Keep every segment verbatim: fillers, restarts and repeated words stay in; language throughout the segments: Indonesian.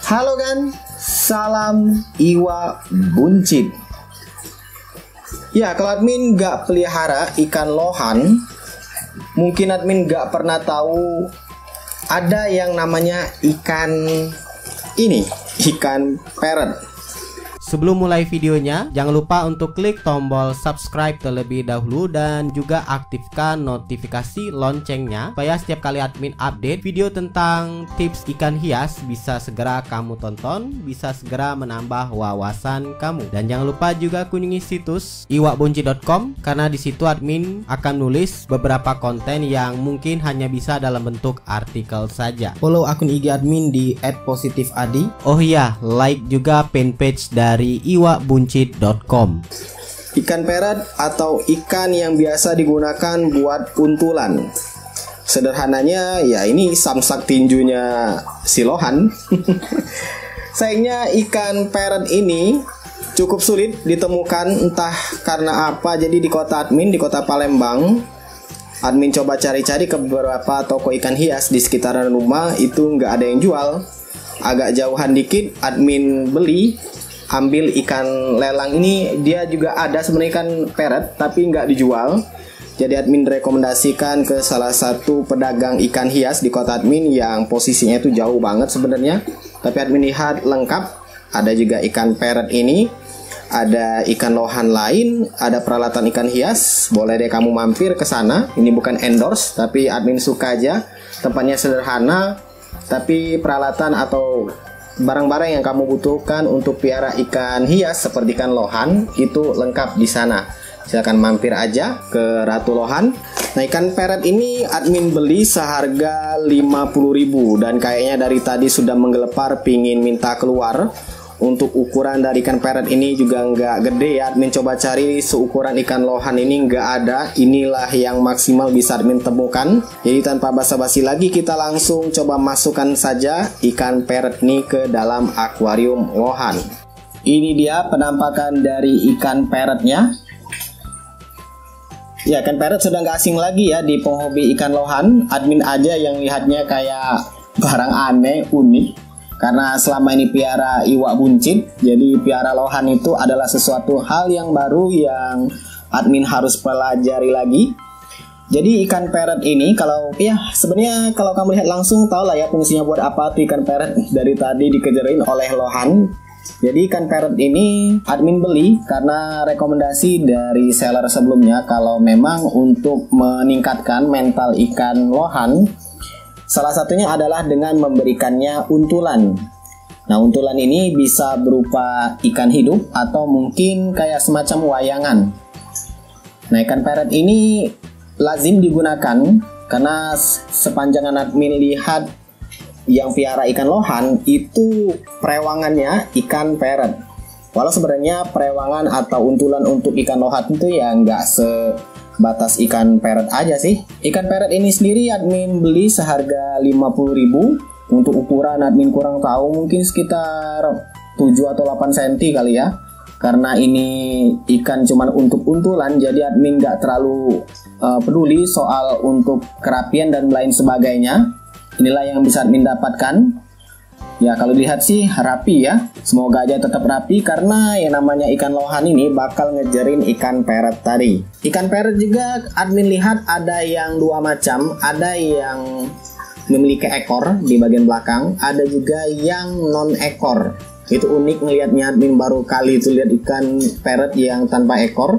Halo kan, salam Iwa Buncit. Ya, kalau admin gak pelihara ikan lohan, mungkin admin gak pernah tahu ada yang namanya ikan ini, ikan parrot. Sebelum mulai videonya, jangan lupa untuk klik tombol subscribe terlebih dahulu dan juga aktifkan notifikasi loncengnya supaya setiap kali admin update video tentang tips ikan hias bisa segera kamu tonton, bisa segera menambah wawasan kamu. Dan jangan lupa juga kunjungi situs iwa buncit dot com karena di situ admin akan nulis beberapa konten yang mungkin hanya bisa dalam bentuk artikel saja. Follow akun I G admin di et positif adi. Oh iya, like juga fanpage dari dari iwa buncit dot com. Ikan parrot atau ikan yang biasa digunakan buat untulan. Sederhananya ya ini samsak tinjunya si lohan. Sayangnya ikan parrot ini cukup sulit ditemukan, entah karena apa. Jadi di kota admin, di kota Palembang, admin coba cari-cari ke beberapa toko ikan hias di sekitaran rumah, itu nggak ada yang jual. Agak jauhan dikit admin beli, ambil ikan lelang ini, dia juga ada sebenarnya ikan parrot tapi nggak dijual. Jadi admin rekomendasikan ke salah satu pedagang ikan hias di kota admin yang posisinya itu jauh banget sebenarnya. Tapi admin lihat lengkap, ada juga ikan parrot ini, ada ikan lohan lain, ada peralatan ikan hias. Boleh deh kamu mampir ke sana. Ini bukan endorse, tapi admin suka aja. Tempatnya sederhana, tapi peralatan atau barang-barang yang kamu butuhkan untuk piara ikan hias seperti ikan lohan itu lengkap di sana. Silakan mampir aja ke Ratu Lohan. Nah, ikan parrot ini admin beli seharga lima puluh ribu dan kayaknya dari tadi sudah menggelepar pingin minta keluar. Untuk ukuran dari ikan parrot ini juga nggak gede ya. Admin coba cari seukuran ikan lohan ini nggak ada. Inilah yang maksimal bisa admin temukan. Jadi tanpa basa-basi lagi, kita langsung coba masukkan saja ikan parrot ini ke dalam akuarium lohan. Ini dia penampakan dari ikan parrotnya. Ya, ikan parrot sudah nggak asing lagi ya di penghobi ikan lohan. Admin aja yang lihatnya kayak barang aneh, unik. Karena selama ini piara iwa buncit, jadi piara lohan itu adalah sesuatu hal yang baru yang admin harus pelajari lagi. Jadi ikan parrot ini, kalau ya sebenarnya kalau kamu lihat langsung tahu lah ya fungsinya buat apa tuh ikan parrot. Dari tadi dikejarin oleh lohan. Jadi ikan parrot ini admin beli karena rekomendasi dari seller sebelumnya kalau memang untuk meningkatkan mental ikan lohan, salah satunya adalah dengan memberikannya untulan. Nah, untulan ini bisa berupa ikan hidup atau mungkin kayak semacam wayangan. Nah, ikan parrot ini lazim digunakan karena sepanjang admin lihat yang piara ikan lohan itu perewangannya ikan parrot. Walau sebenarnya perewangan atau untulan untuk ikan lohan itu ya nggak se batas ikan parrot aja sih. Ikan parrot ini sendiri admin beli seharga lima puluh ribu. Untuk ukuran admin kurang tahu, mungkin sekitar tujuh atau delapan sentimeter kali ya. Karena ini ikan cuman untuk untulan, jadi admin gak terlalu uh, peduli soal untuk kerapian dan lain sebagainya. Inilah yang bisa admin dapatkan. Ya, kalau dilihat sih rapi ya. Semoga aja tetap rapi karena yang namanya ikan lohan ini bakal ngejerin ikan parrot tadi. Ikan parrot juga admin lihat ada yang dua macam. Ada yang memiliki ekor di bagian belakang, ada juga yang non ekor. Itu unik ngelihatnya, admin baru kali itu lihat ikan parrot yang tanpa ekor.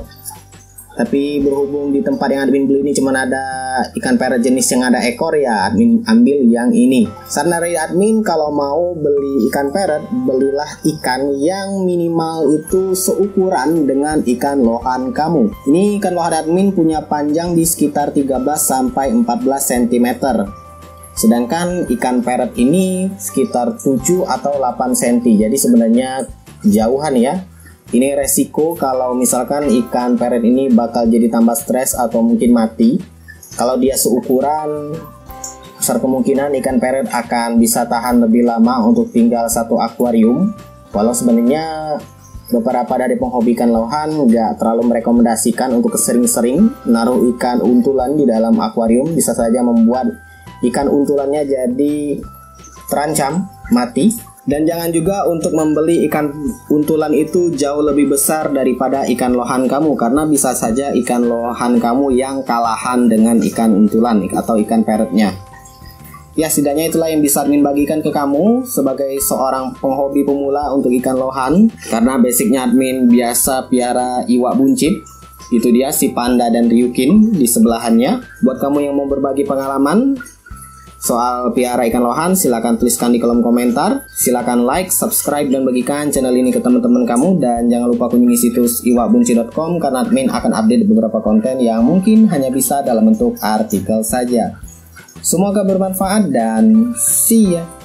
Tapi berhubung di tempat yang admin beli ini cuma ada ikan parrot jenis yang ada ekor, ya admin ambil yang ini. Saran dari admin kalau mau beli ikan parrot, belilah ikan yang minimal itu seukuran dengan ikan lohan kamu. Ini ikan lohan admin punya panjang di sekitar tiga belas sampai empat belas sentimeter. Sedangkan ikan parrot ini sekitar tujuh atau delapan sentimeter. Jadi sebenarnya jauhan ya. Ini resiko kalau misalkan ikan parrot ini bakal jadi tambah stres atau mungkin mati. Kalau dia seukuran, besar kemungkinan ikan parrot akan bisa tahan lebih lama untuk tinggal satu akuarium. Walau sebenarnya beberapa dari penghobi ikan lohan nggak terlalu merekomendasikan untuk sering-sering naruh ikan untulan di dalam akuarium. Bisa saja membuat ikan untulannya jadi terancam mati. Dan jangan juga untuk membeli ikan untulan itu jauh lebih besar daripada ikan lohan kamu, karena bisa saja ikan lohan kamu yang kalahan dengan ikan untulan atau ikan peretnya. Ya, setidaknya itulah yang bisa admin bagikan ke kamu sebagai seorang penghobi pemula untuk ikan lohan. Karena basicnya admin biasa piara iwak buncit. Itu dia si panda dan ryukin di sebelahannya. Buat kamu yang mau berbagi pengalaman soal piara ikan lohan, silahkan tuliskan di kolom komentar. Silahkan like, subscribe, dan bagikan channel ini ke teman-teman kamu. Dan jangan lupa kunjungi situs iwak buncit dot com karena admin akan update beberapa konten yang mungkin hanya bisa dalam bentuk artikel saja. Semoga bermanfaat dan see ya.